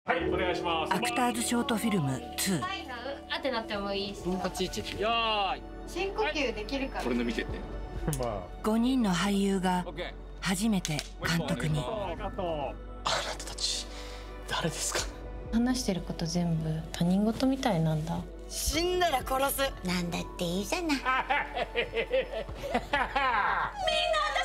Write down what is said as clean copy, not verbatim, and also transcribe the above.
はい、お願いします。 アクターズショートフィルム2。 あってなってもいいし。 立ち位置。よーい。 深呼吸できるから。 これの見てて。 ま 5人の俳優が初めて監督に。 あなたたち誰ですか？ 話してること全部他人事みたいなんだ。 死んだら殺す。なんだっていいじゃない。みんな